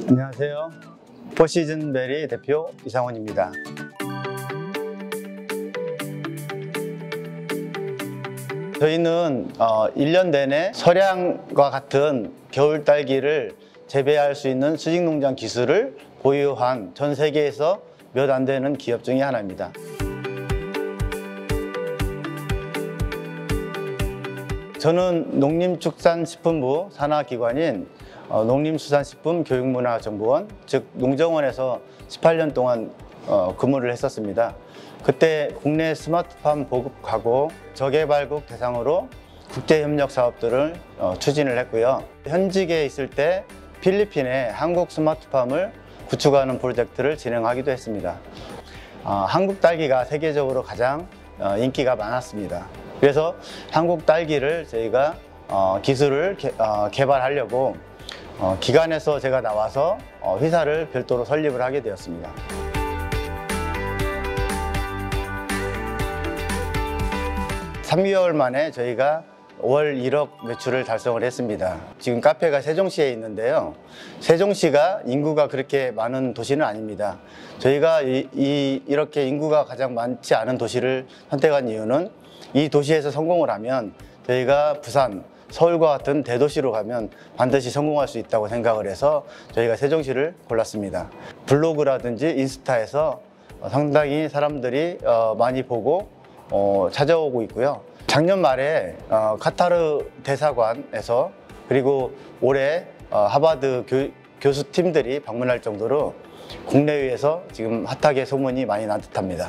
안녕하세요. 포시즌베리 대표 이상원입니다. 저희는 1년 내내 서량과 같은 겨울 딸기를 재배할 수 있는 수직농장 기술을 보유한 전 세계에서 몇 안 되는 기업 중에 하나입니다. 저는 농림축산식품부 산하기관인 농림수산식품교육문화정보원, 즉 농정원에서 18년 동안 근무를 했었습니다. 그때 국내 스마트팜 보급 가공, 저개발국 대상으로 국제협력 사업들을 추진을 했고요. 현직에 있을 때 필리핀에 한국 스마트팜을 구축하는 프로젝트를 진행하기도 했습니다. 한국 딸기가 세계적으로 가장 인기가 많았습니다. 그래서 한국 딸기를 저희가 기술을 개발하려고 기관에서 제가 나와서 회사를 별도로 설립을 하게 되었습니다. (3개월) 만에 저희가 월 1억 매출을 달성을 했습니다. 지금 카페가 세종시에 있는데요. 세종시가 인구가 그렇게 많은 도시는 아닙니다. 저희가 이렇게 인구가 가장 많지 않은 도시를 선택한 이유는 이 도시에서 성공을 하면 저희가 부산, 서울과 같은 대도시로 가면 반드시 성공할 수 있다고 생각을 해서 저희가 세종시를 골랐습니다. 블로그라든지 인스타에서 상당히 사람들이 많이 보고 찾아오고 있고요. 작년 말에 카타르 대사관에서 그리고 올해 하버드 교수팀들이 방문할 정도로 국내외에서 지금 핫하게 소문이 많이 난 듯합니다.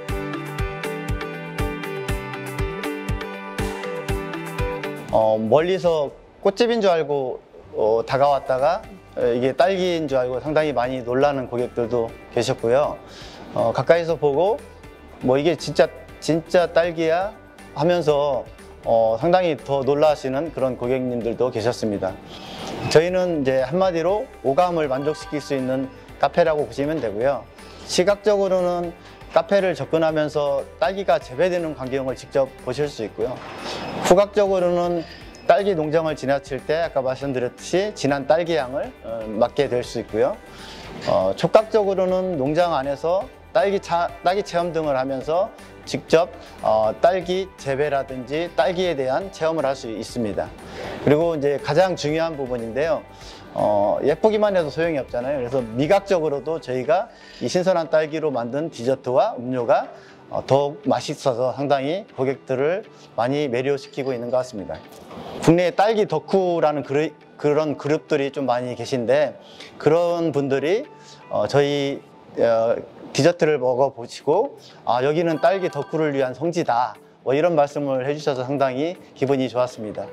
멀리서 꽃집인 줄 알고 다가왔다가 이게 딸기인 줄 알고 상당히 많이 놀라는 고객들도 계셨고요. 가까이서 보고 뭐 이게 진짜 딸기야 하면서 상당히 더 놀라시는 그런 고객님들도 계셨습니다. 저희는 이제 한마디로 오감을 만족시킬 수 있는 카페라고 보시면 되고요. 시각적으로는 카페를 접근하면서 딸기가 재배되는 광경을 직접 보실 수 있고요. 후각적으로는 딸기 농장을 지나칠 때 아까 말씀드렸듯이 진한 딸기 향을 맡게 될 수 있고요. 촉각적으로는 농장 안에서 딸기 체험 등을 하면서 직접 딸기 재배라든지 딸기에 대한 체험을 할 수 있습니다. 그리고 이제 가장 중요한 부분인데요. 예쁘기만 해도 소용이 없잖아요. 그래서 미각적으로도 저희가 이 신선한 딸기로 만든 디저트와 음료가 더욱 맛있어서 상당히 고객들을 많이 매료시키고 있는 것 같습니다. 국내에 딸기 덕후라는 그런 그룹들이 좀 많이 계신데 그런 분들이 저희 디저트를 먹어보시고 여기는 딸기 덕후를 위한 성지다 뭐 이런 말씀을 해주셔서 상당히 기분이 좋았습니다.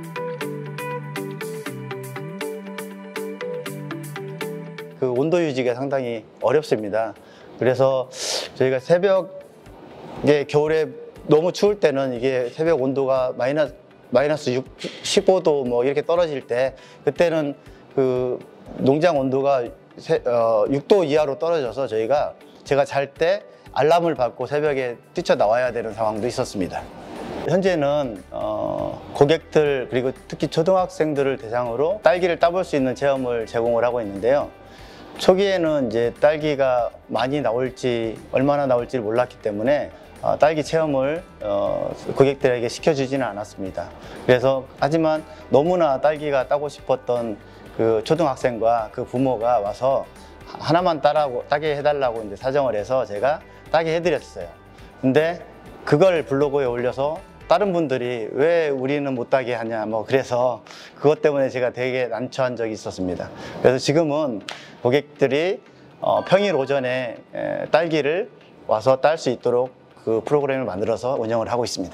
그 온도 유지가 상당히 어렵습니다. 그래서 저희가 새벽에 겨울에 너무 추울 때는 이게 새벽 온도가 마이너스 15도 뭐 이렇게 떨어질 때 그때는 그 농장 온도가 6도 이하로 떨어져서 제가 잘 때 알람을 받고 새벽에 뛰쳐나와야 되는 상황도 있었습니다. 현재는 고객들 그리고 특히 초등학생들을 대상으로 딸기를 따볼 수 있는 체험을 제공을 하고 있는데요. 초기에는 이제 딸기가 많이 나올지 얼마나 나올지 몰랐기 때문에 딸기 체험을 고객들에게 시켜주지는 않았습니다. 그래서 하지만 너무나 딸기가 따고 싶었던 그 초등학생과 그 부모가 와서 하나만 따게 해달라고 이제 사정을 해서 제가 따게 해드렸어요. 근데 그걸 블로그에 올려서 다른 분들이 왜 우리는 못 따게 하냐 뭐 그래서 그것 때문에 제가 되게 난처한 적이 있었습니다. 그래서 지금은 고객들이 평일 오전에 딸기를 와서 딸 수 있도록 그 프로그램을 만들어서 운영을 하고 있습니다.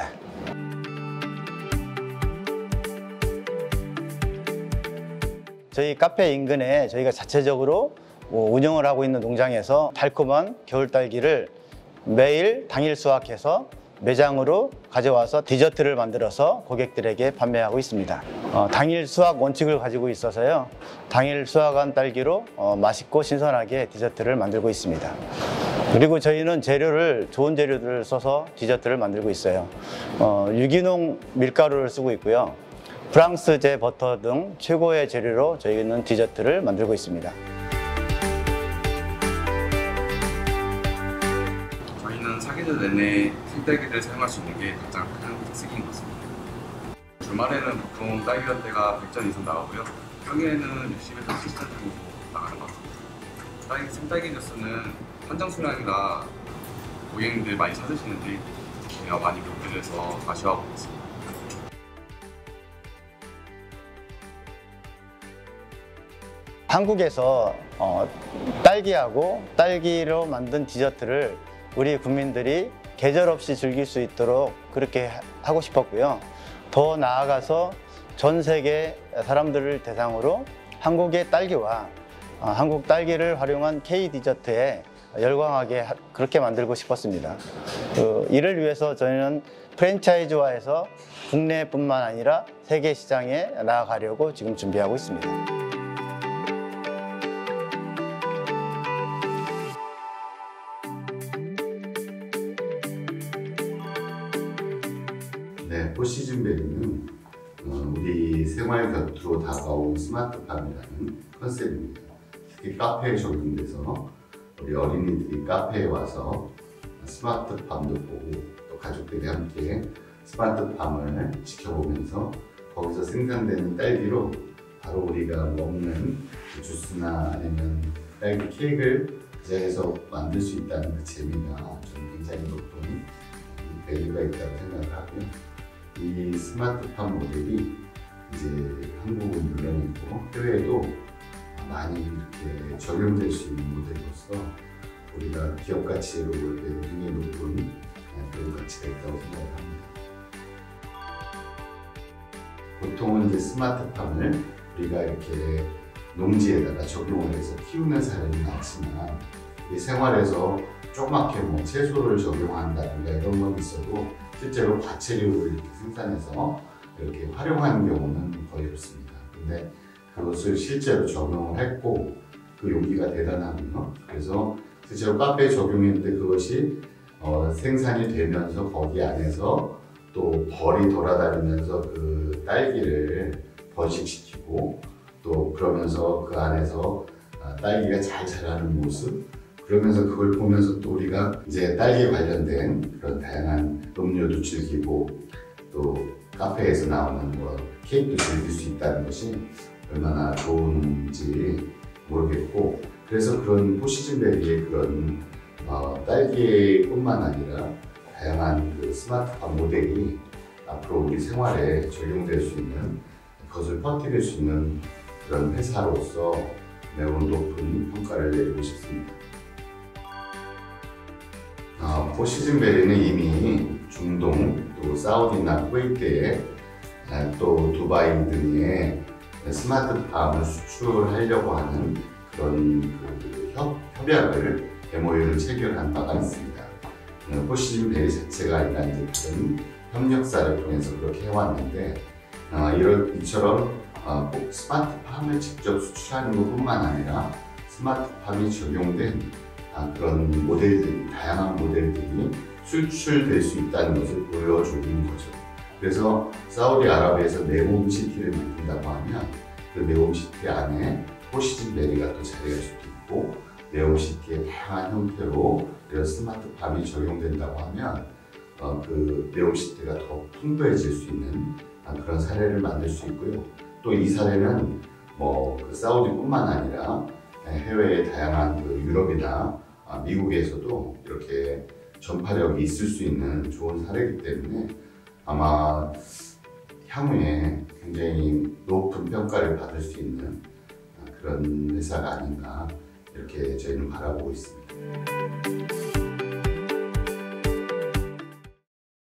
저희 카페 인근에 저희가 자체적으로 운영을 하고 있는 농장에서 달콤한 겨울 딸기를 매일 당일 수확해서 매장으로 가져와서 디저트를 만들어서 고객들에게 판매하고 있습니다. 당일 수확 원칙을 가지고 있어서요. 당일 수확한 딸기로 맛있고 신선하게 디저트를 만들고 있습니다. 그리고 저희는 좋은 재료들을 써서 디저트를 만들고 있어요. 유기농 밀가루를 쓰고 있고요. 프랑스제 버터 등 최고의 재료로 저희는 디저트를 만들고 있습니다. 시즌 내내 생딸기를 사용할 수 있는 게 가장 큰 특색인 것 같습니다. 주말에는 보통 딸기 라떼가 100잔 이상 나오고요. 평일에는 60에서 70잔 정도 나가는 것 같습니다. 생딸기 주스는 한정 수량이라 고객님들 많이 찾으시는데 제가 많이 곁들여서 아쉬워하고 있습니다. 한국에서 딸기하고 딸기로 만든 디저트를 우리 국민들이 계절 없이 즐길 수 있도록 그렇게 하고 싶었고요. 더 나아가서 전 세계 사람들을 대상으로 한국의 딸기와 한국 딸기를 활용한 K 디저트에 열광하게 그렇게 만들고 싶었습니다. 이를 위해서 저희는 프랜차이즈화해서 국내뿐만 아니라 세계 시장에 나아가려고 지금 준비하고 있습니다. 네, 포시즌베리는 우리 생활 곁으로 다가온 스마트팜이라는 컨셉입니다. 특히 카페에 적용돼서 우리 어린이들이 카페에 와서 스마트팜도 보고 또 가족들이 함께 스마트팜을 지켜보면서 거기서 생산되는 딸기로 바로 우리가 먹는 주스나 아니면 딸기 케이크를 제작해서 만들 수 있다는 그 재미가 저는 굉장히 높은 밸류가 있다고 생각을 하고요. 이 스마트팜 모델이 이제 한국은 물론이고 해외에도 많이 이렇게 적용될 수 있는 모델로서 우리가 기업 가치로 볼 때 굉장히 높은 그런 가치가 있다고 생각을 합니다. 보통은 이제 스마트팜을 우리가 이렇게 농지에다가 적용을 해서 키우는 사례는 많지만 이 생활에서 조그맣게 뭐 채소를 적용한다든가 이런 건 있어도 실제로 과채류를 이렇게 생산해서 이렇게 활용하는 경우는 거의 없습니다. 근데 그것을 실제로 적용을 했고 그 용기가 대단하군요. 그래서 실제로 카페에 적용했는데 그것이 생산이 되면서 거기 안에서 또 벌이 돌아다니면서 그 딸기를 번식시키고 또 그러면서 그 안에서 딸기가 잘 자라는 모습, 그러면서 그걸 보면서 또 우리가 이제 딸기에 관련된 그런 다양한 음료도 즐기고 또 카페에서 나오는 뭐 케이크도 즐길 수 있다는 것이 얼마나 좋은지 모르겠고, 그래서 그런 포시즌베리의 그런 딸기뿐만 아니라 다양한 그 스마트팜 모델이 앞으로 우리 생활에 적용될 수 있는, 그것을 퍼뜨릴 수 있는 그런 회사로서 매우 높은 평가를 내리고 싶습니다. 포시즌베리는 이미 중동, 또 사우디나 쿠웨이트에 또 두바이 등에 스마트팜을 수출하려고 하는 그런 협약을 MOU를 체결한 바가 있습니다. 포시즌베리 자체가 아니라 이제 다른 협력사를 통해서 그렇게 해왔는데 이처럼 스마트팜을 직접 수출하는 것뿐만 아니라 스마트팜이 적용된 그런 모델들, 다양한 모델들이 수출될 수 있다는 것을 보여주는 거죠. 그래서 사우디아라비아에서 네옴시티를 만든다고 하면 그 네옴시티 안에 포시즌베리가 또 자리할 수도 있고, 네옴시티의 다양한 형태로 이런 스마트팜이 적용된다고 하면 그 네옴시티가 더 풍부해질 수 있는 그런 사례를 만들 수 있고요. 또 이 사례는 그 사우디뿐만 아니라 해외의 다양한 그 유럽이나 미국에서도 이렇게 전파력이 있을 수 있는 좋은 사례이기 때문에 아마 향후에 굉장히 높은 평가를 받을 수 있는 그런 회사가 아닌가 이렇게 저희는 바라보고 있습니다.